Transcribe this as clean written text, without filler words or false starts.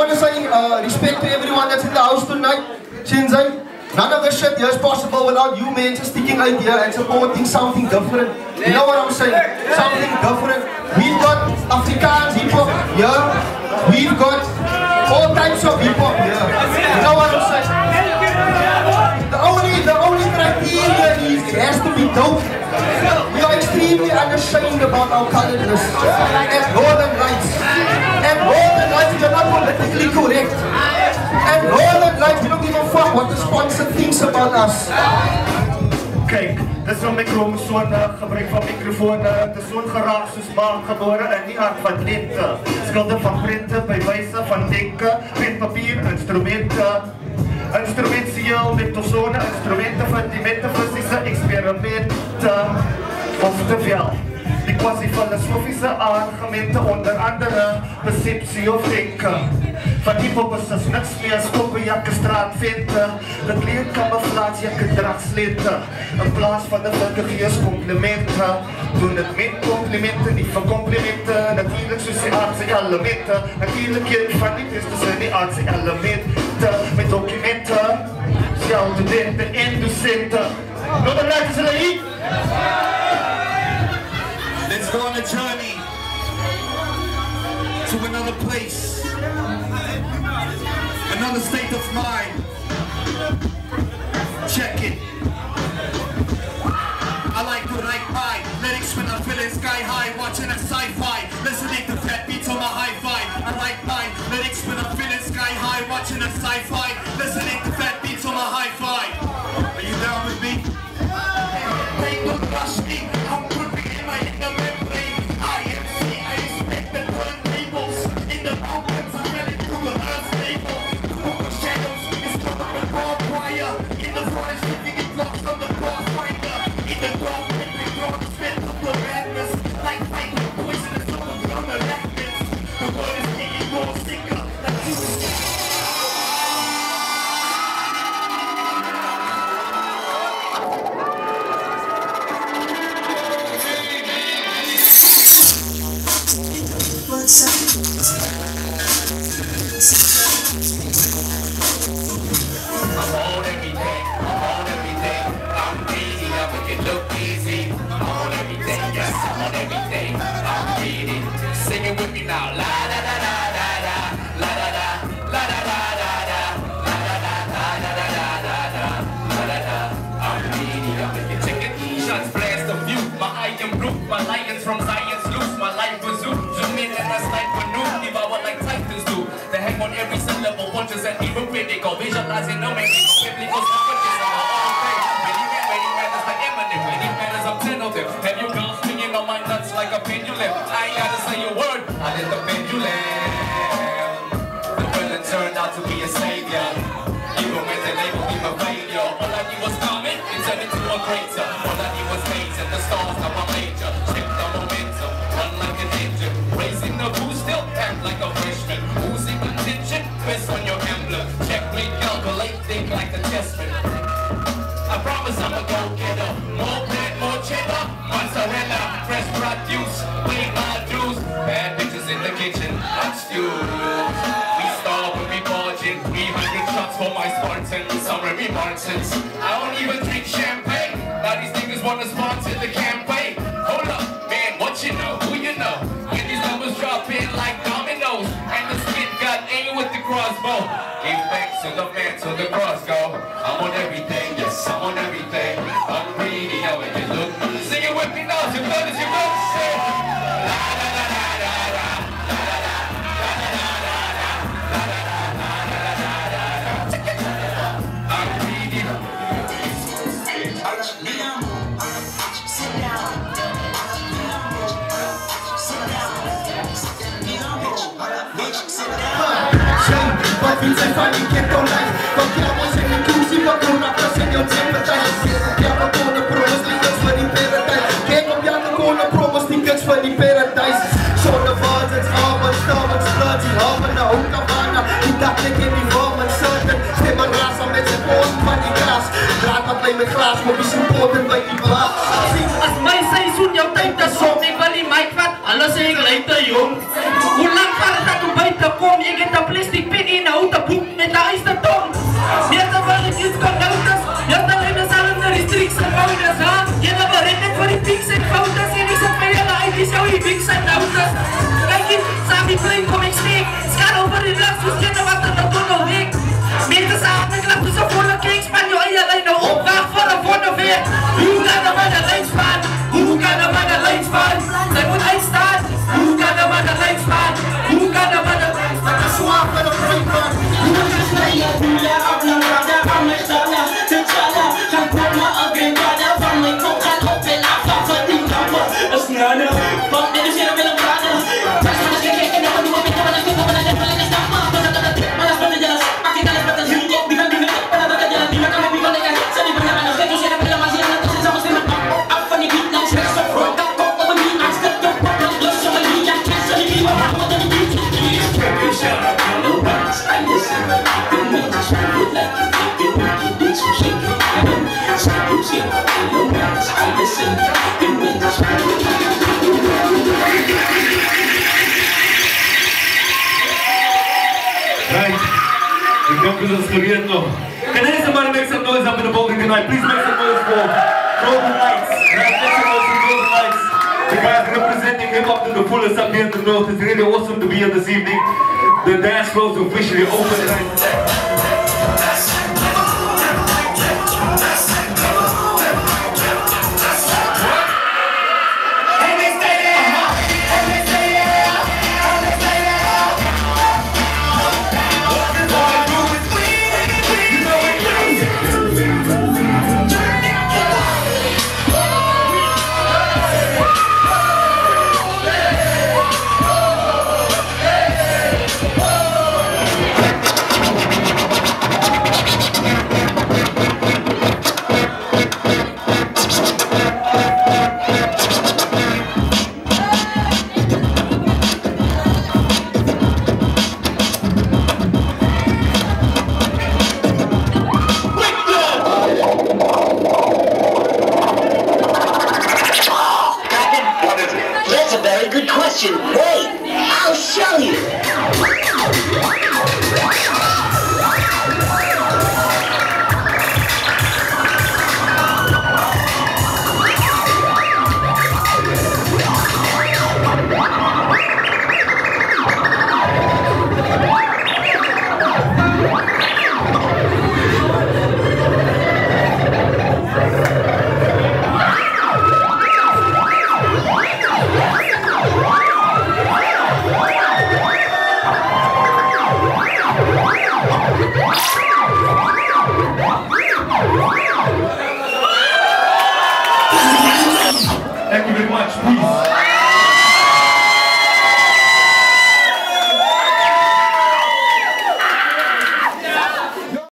want to say respect to everyone that's in the house tonight. Shinzai, none of this shit here is possible without you men just sticking out here and supporting something different. You know what I'm saying? Something different. We've got Afrikaans hip-hop here. We've got all types of hip-hop here. You know what I'm saying? The only criteria is it has to be dope. We are extremely unashamed about our coloredness and northern lights. And northern lights, we are not politically correct. And northern lights, we don't give a fuck what the sponsor thinks about us. Kijk, dit is een microfoon, gebruik van microfoon, het is zo'n geraak soos maak gebore in die aard van lente. Skulde van prente, by wijze van denken, pen, papier, instrumenten. Instrumentieel met ozone, instrumenten van die metafysische experimenten. Oftewel, die quasi-filosofische argumenten, onder andere perceptie of denken. Van hip-hop is dus niks meer skoppenjakke straatventen. Dat leer camouflage, jakke dragsleten. In plaats van de vulgaires complimenten. Doen het met complimenten, niet van complimenten. Natuurlijk soos die aardse elementen. Natuurlijk een van die pistes in die aardse elementen. Met documenten, studenten en docenten. Nog een lekker zullen hier? Let's go on a journey to another place, another state of mind. Check it. I like to write my lyrics when I'm feeling sky high, watching a sci-fi, listening to fat beats on my hi-fi. I like my lyrics when I'm feeling sky high, watching a sci-fi, listening to fat beats on my hi-fi. Are you down with me? They look rusty. I'm gripping in my inner membrane. I am seeing, I expect the turntables in the mountains. I'm running through the earth's table. The shadows is covered with barbed wire. In the forest, living in blocks on the crossfinder. In the dark, ripping through the spit of the madness. Like fighting poisonous over from the arachnids. The word is getting more sicker. Like you singing with me now, la da da da da da, la da da, la da da da da, la da da da da da da da, la da da. I'm greedy, I'm making chicken. Shots blast of view, my eye improved, my lions from science loose, my life was zoo. Zoom in and I snipe a new, devour like titans do. They hang on every syllable, punches and even critical, visualizing no magical, biblical savages on my own thing. Many men is like Eminem, many men is up 10 of them. Have you girls swinging on my nuts like a pendulum? I ain't gotta say a word, I did the pendulum. The villain turned out to be a savior. Even when they labeled me a failure. All I knew was coming, it turned into a crater. All I knew was haze and the stars now I'm major. Check the momentum, run like an engine. Raising the boost, still act like a freshman. Losing attention, press on your emblem. Checkmate, calculate, think like a chessman. I promise I'm a go-getter. More bread, more cheddar, mozzarella, fresh produce, pay my dues. Bad bitches in the kitchen, hot stews. We starve when we barging, 300 shots for my Spartans, summary Martins. I don't even drink champagne. Now these niggas wanna sponsor the campaign. Hold up, man, what you know? Who you know? When these numbers drop in like dominoes, and the spit got aim with the crossbow. Give thanks to the man till the cross go. I'm on everything, yes, I'm on everything. I'm greedy, how it look. Sing it with me now, as good as you will say. La da da da da da, la da da, la da da da da, la da da da da da da. I'm greedy. Sit down. Wat vind jij van die ghetto life? Want jij was in inclusief, wat doen dat als in jouw sympathie? Kijk op jou de kone promos, die kuts van die paradise. Kijk op jou de kone promos, die kuts van die paradise. Zonder wazens, almonds, stomachs, bloods, die houden naar hoekavana. Die dacht ik in die vormen, certain. Stemmen rasa met zijn poot van die gras. Draad wat bij mijn glas, maar wie zijn poten bij die baas. As my seisoen jouw tijd te som, ik wil die mic vat, alles ik leid te jong. Hoe lang gaat het om bij te komen, je gaat plastic pin in 'n houten boek met 'n ystertong. Meeste van die kids kan notas, julle hulle sal in die streets se foutes ha. Julle bereik net vir die pics en fotos en dis op julle ID's jou pics en notas. Kyk jy, sabi plain kom ek steek. Skaar oor die lag soos jy nou wat er nog kon week. Meeste saam ek klap so volle keks van jou eie lyn nou op wag vir 'n wonderwerk. Hoe kan dan maar die lines van? Hoe kan dan maar die lines van? Sy moet uitstaan. Hoe kan dan maar die lines van? Hoe kan dan maar die lines van? Swap for the free man. Who can say ya? Hula up na rada amestana. T'chala, chantana again rada. Van my cook and open up for the number. Asnana, but then you see a bit of rada. That's when I get kicked and I do a bit of a thing when I get pulling the stuff. Malas pati jelas, pakai kalas pati hidup di kan dunia. Pada pada jalan di mana kami balik kan. Seni banyak anak saya tuh saya masih anak tuh sama sama. Apa nih kita sudah sofrot tak kok begini aja tuh problem sama dia cancel ini mau jadi beat. I listen, the minutes I would like to take the wicked beats from shaking. Some boots here, the minutes I listen, the minutes I would like to take the Right, the conclusion is corriendo. Can somebody make some noise up in the building tonight? Please make some noise for Golden Lights. Right, make some noise for Golden Lights. The guys representing hip hop to the fullest up here in the north. It's really awesome to be here this evening. The dance floor is officially open tonight. Wait, I'll show you. Thank you very much, please.